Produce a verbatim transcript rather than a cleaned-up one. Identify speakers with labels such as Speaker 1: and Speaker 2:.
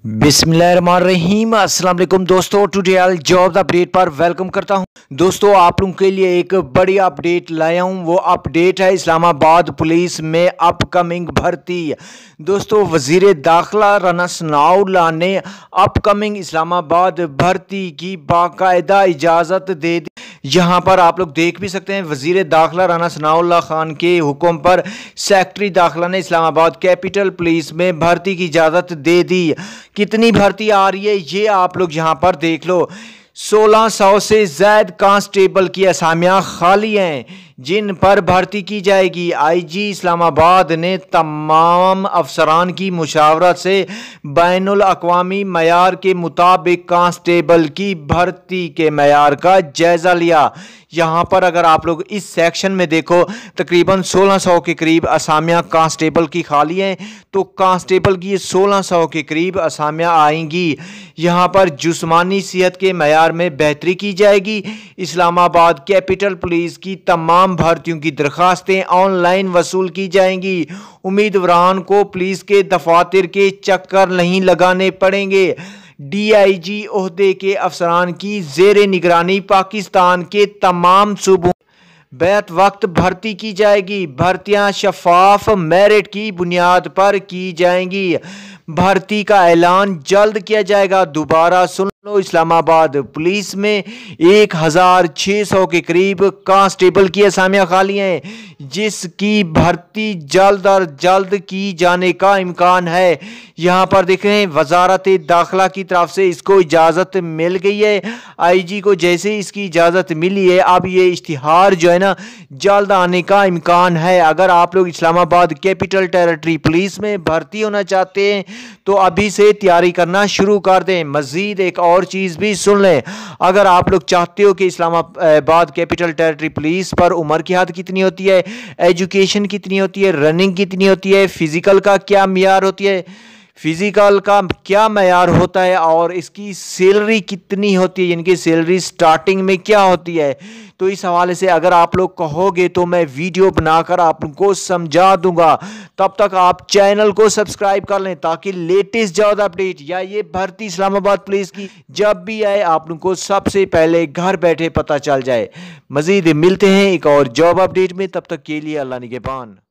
Speaker 1: बिस्मिल्लाहिर्रहमानिर्रहीम अस्सलाम वालेकुम दोस्तों, टुडे ऑल जॉब अपडेट पर वेलकम करता हूं। दोस्तों आप लोगों के लिए एक बड़ी अपडेट लाया हूं। वो अपडेट है इस्लामाबाद पुलिस में अपकमिंग भर्ती। दोस्तों वजीर दाखिला राना सनाउल्लाह ने अपकमिंग इस्लामाबाद भर्ती की बाकायदा इजाज़त दे दी। यहाँ पर आप लोग देख भी सकते हैं, वजीर दाखिला राना सनाउल्लाह खान के हुक्म पर सेक्रेटरी दाखिला ने इस्लामाबाद कैपिटल पुलिस में भर्ती की इजाज़त दे दी। कितनी भर्ती आ रही है ये आप लोग यहाँ पर देख लो। सोलह सौ से ज़ायद कांस्टेबल की असामियाँ खाली हैं जिन पर भर्ती की जाएगी। आईजी इस्लामाबाद ने तमाम अफसरान की मुशावरत से बैनुल अक़वामी मयार के मुताबिक कांस्टेबल की भर्ती के मयार का जायज़ा लिया। यहाँ पर अगर आप लोग इस सेक्शन में देखो, तकरीबन सोलह सौ के करीब असामियाँ कांस्टेबल की खाली हैं, तो कांस्टेबल की सोलह सौ के करीब असामियाँ आएंगी। यहाँ पर जिस्मानी सेहत के मयार में बेहतरी की जाएगी। इस्लामाबाद कैपिटल पुलिस की तमाम भर्तियों की दरखास्तें ऑनलाइन वसूल की जाएंगी। उम्मीदवारान को पुलिस के दफातर के चक्कर नहीं लगाने पड़ेंगे। डीआईजी ओहदे के अफसरान की जेर निगरानी पाकिस्तान के तमाम सूबों बैत वक्त भर्ती की जाएगी। भर्तियां शफाफ मेरिट की बुनियाद पर की जाएंगी। भर्ती का ऐलान जल्द किया जाएगा। दोबारा सुन लो, इस्लामाबाद पुलिस में एक हज़ार छः सौ के करीब कांस्टेबल की असामियाँ खाली हैं जिसकी भर्ती जल्द और जल्द की जाने का इम्कान है। यहाँ पर देख रहे हैं, वजारत दाखिला की तरफ से इसको इजाज़त मिल गई है। आईजी को जैसे इसकी इजाज़त मिली है, अब ये इश्तिहार जो है ना जल्द आने का इम्कान है। अगर आप लोग इस्लामाबाद कैपिटल टेरिटरी पुलिस में भर्ती होना चाहते हैं तो अभी से तैयारी करना शुरू कर दें। मज़ीद एक और चीज़ भी सुन लें, अगर आप लोग चाहते हो कि इस्लामाबाद कैपिटल टेरिटरी पुलिस पर उम्र की हद कितनी होती है, एजुकेशन कितनी होती है, रनिंग कितनी होती है, फिज़िकल का क्या मियार होती है, फिज़िकल का क्या मयार होता है और इसकी सैलरी कितनी होती है, यानी कि सैलरी स्टार्टिंग में क्या होती है, तो इस हवाले से अगर आप लोग कहोगे तो मैं वीडियो बनाकर आप लोगों को समझा दूंगा। तब तक आप चैनल को सब्सक्राइब कर लें ताकि लेटेस्ट जॉब अपडेट या ये भर्ती इस्लामाबाद पुलिस की जब भी आए आप लोगों को सबसे पहले घर बैठे पता चल जाए। मज़ीद मिलते हैं एक और जॉब अपडेट में, तब तक के लिए अल्लाह निगहबान।